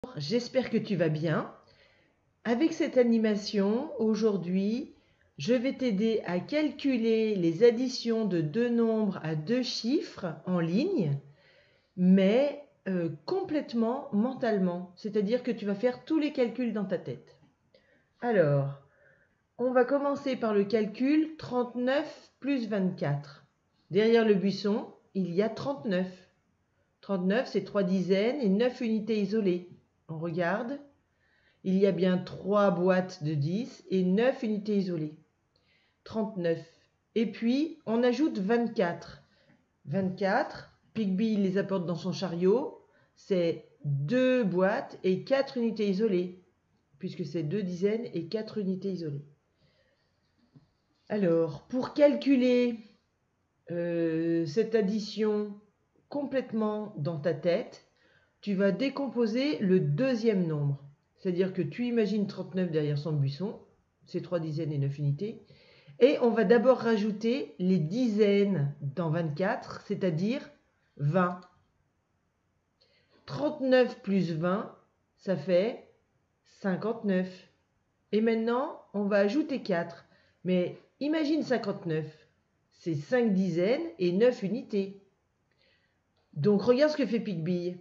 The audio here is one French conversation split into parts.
J'espère que tu vas bien. Avec cette animation, aujourd'hui, je vais t'aider à calculer les additions de deux nombres à deux chiffres en ligne, mais complètement mentalement. C'est-à-dire que tu vas faire tous les calculs dans ta tête. Alors, on va commencer par le calcul 39 plus 24. Derrière le buisson, il y a 39. 39, c'est 3 dizaines et 9 unités isolées. On regarde. Il y a bien 3 boîtes de 10 et 9 unités isolées. 39. Et puis, on ajoute 24. 24, Pigby les apporte dans son chariot. C'est 2 boîtes et 4 unités isolées, puisque c'est 2 dizaines et 4 unités isolées. Alors, pour calculer cette addition complètement dans ta tête, tu vas décomposer le deuxième nombre. C'est-à-dire que tu imagines 39 derrière son buisson, c'est 3 dizaines et 9 unités. Et on va d'abord rajouter les dizaines dans 24, c'est-à-dire 20. 39 plus 20, ça fait 59. Et maintenant, on va ajouter 4. Mais imagine 59, c'est 5 dizaines et 9 unités. Donc regarde ce que fait Pigby.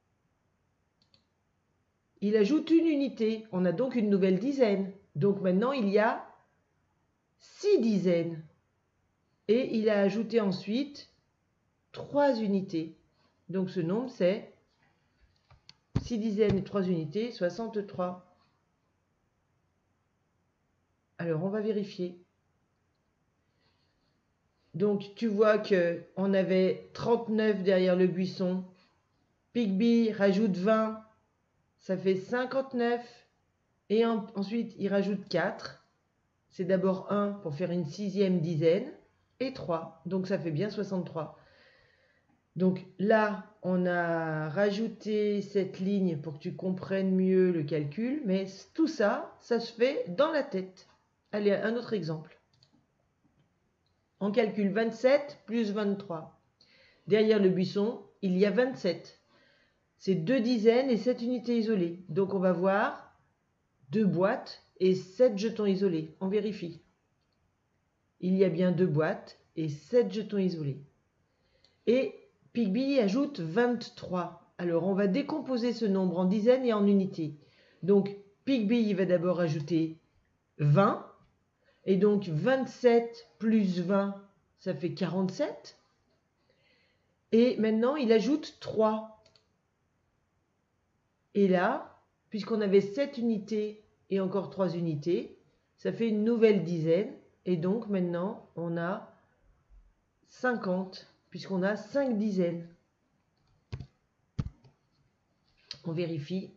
Il ajoute une unité. On a donc une nouvelle dizaine. Donc maintenant, il y a 6 dizaines. Et il a ajouté ensuite 3 unités. Donc ce nombre, c'est 6 dizaines et 3 unités, 63. Alors, on va vérifier. Donc, tu vois qu'on avait 39 derrière le buisson. Pigby rajoute 20. Ça fait 59. Et ensuite, il rajoute 4. C'est d'abord 1 pour faire une 6e dizaine. Et 3. Donc, ça fait bien 63. Donc là, on a rajouté cette ligne pour que tu comprennes mieux le calcul. Mais tout ça, ça se fait dans la tête. Allez, un autre exemple. On calcule 27 plus 23. Derrière le buisson, il y a 27. C'est 2 dizaines et 7 unités isolées. Donc on va voir 2 boîtes et 7 jetons isolés. On vérifie. Il y a bien 2 boîtes et 7 jetons isolés. Et Pigby ajoute 23. Alors on va décomposer ce nombre en dizaines et en unités. Donc Pigby va d'abord ajouter 20. Et donc 27 plus 20, ça fait 47. Et maintenant, il ajoute 3. Et là, puisqu'on avait 7 unités et encore 3 unités, ça fait une nouvelle dizaine. Et donc maintenant, on a 50, puisqu'on a 5 dizaines. On vérifie.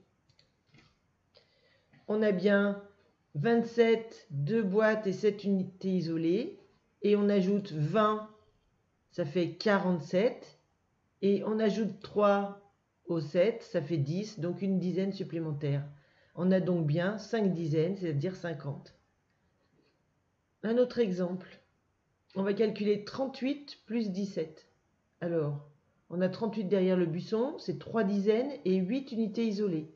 On a bien 27, 2 boîtes et 7 unités isolées. Et on ajoute 20, ça fait 47. Et on ajoute 3 au 7, ça fait 10, donc une dizaine supplémentaire. On a donc bien 5 dizaines, c'est-à-dire 50. Un autre exemple. On va calculer 38 plus 17. Alors, on a 38 derrière le buisson, c'est 3 dizaines et 8 unités isolées.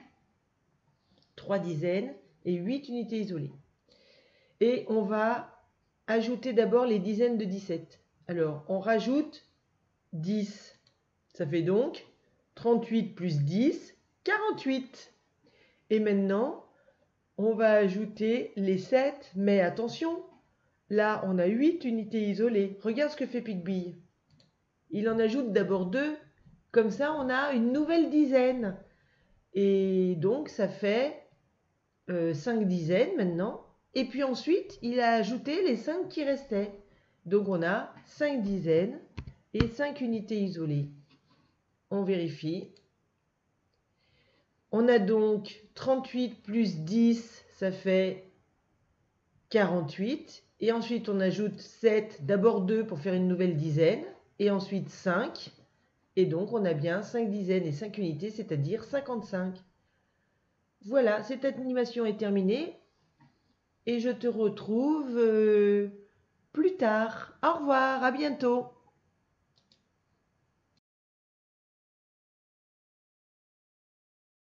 3 dizaines et 8 unités isolées. Et on va ajouter d'abord les dizaines de 17. Alors, on rajoute 10. Ça fait donc 38 plus 10, 48. Et maintenant, on va ajouter les 7, mais attention, là, on a 8 unités isolées. Regarde ce que fait Pigby. Il en ajoute d'abord 2. Comme ça, on a une nouvelle dizaine. Et donc, ça fait 5 dizaines maintenant. Et puis ensuite, il a ajouté les 5 qui restaient. Donc, on a 5 dizaines et 5 unités isolées. On vérifie. On a donc 38 plus 10, ça fait 48. Et ensuite, on ajoute 7, d'abord 2 pour faire une nouvelle dizaine. Et ensuite 5. Et donc, on a bien 5 dizaines et 5 unités, c'est-à-dire 55. Voilà, cette animation est terminée. Et je te retrouve plus tard. Au revoir, à bientôt.